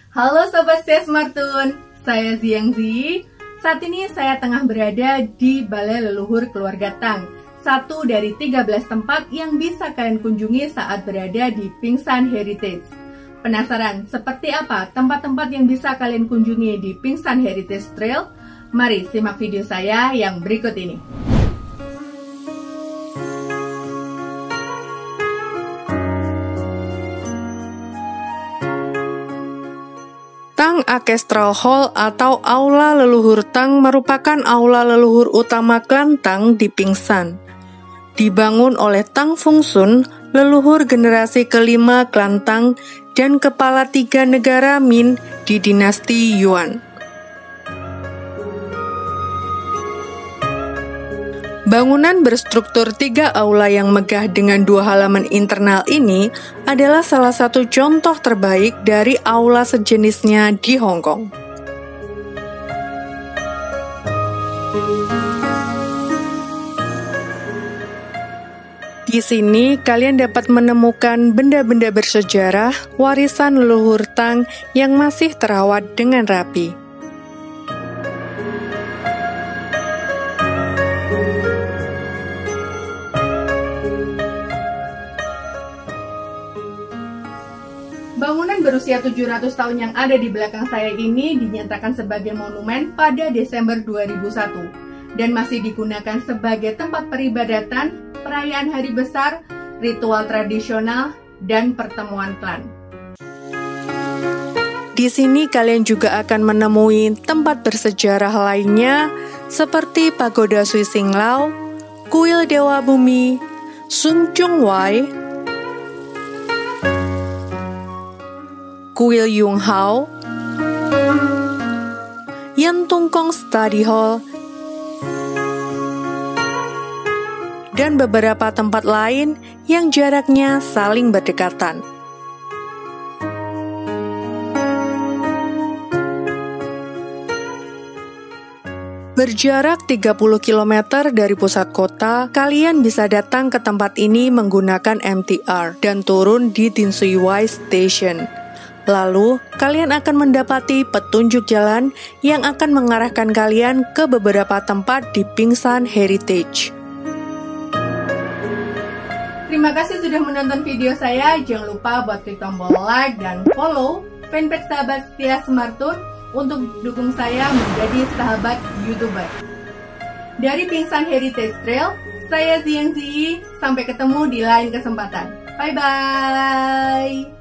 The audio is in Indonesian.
Halo Sobat Setia Smartun, saya Ziang Zi. Saat ini saya tengah berada di Balai Leluhur Keluarga Tang, satu dari 13 tempat yang bisa kalian kunjungi saat berada di Pingsan Heritage. Penasaran seperti apa tempat-tempat yang bisa kalian kunjungi di Pingsan Heritage Trail? Mari simak video saya yang berikut ini. Tang Ancestral Hall atau Aula Leluhur Tang merupakan aula leluhur utama klan Tang di Pingsan. Dibangun oleh Tang Fungsun, leluhur generasi kelima klan Tang dan kepala 3 negara Min di dinasti Yuan. Bangunan berstruktur 3 aula yang megah dengan 2 halaman internal ini adalah salah satu contoh terbaik dari aula sejenisnya di Hong Kong. Di sini kalian dapat menemukan benda-benda bersejarah warisan leluhur Tang yang masih terawat dengan rapi. Bangunan berusia 700 tahun yang ada di belakang saya ini dinyatakan sebagai monumen pada Desember 2001 dan masih digunakan sebagai tempat peribadatan, perayaan hari besar, ritual tradisional, dan pertemuan klan. Di sini kalian juga akan menemui tempat bersejarah lainnya seperti Pagoda Sui Sing Lau, Kuil Dewa Bumi, Sung Chung Wai, Kuil Yung Hao, Yan Tung Kong Study Hall, dan beberapa tempat lain yang jaraknya saling berdekatan. Berjarak 30 km dari pusat kota, kalian bisa datang ke tempat ini menggunakan MTR dan turun di Tin Sui Wai Station. Lalu, kalian akan mendapati petunjuk jalan yang akan mengarahkan kalian ke beberapa tempat di Pingsan Heritage. Terima kasih sudah menonton video saya. Jangan lupa buat klik tombol like dan follow fanpage Sahabat Setia Smartun untuk dukung saya menjadi sahabat YouTuber. Dari Pingsan Heritage Trail, saya Ziang Zi. Sampai ketemu di lain kesempatan. Bye-bye.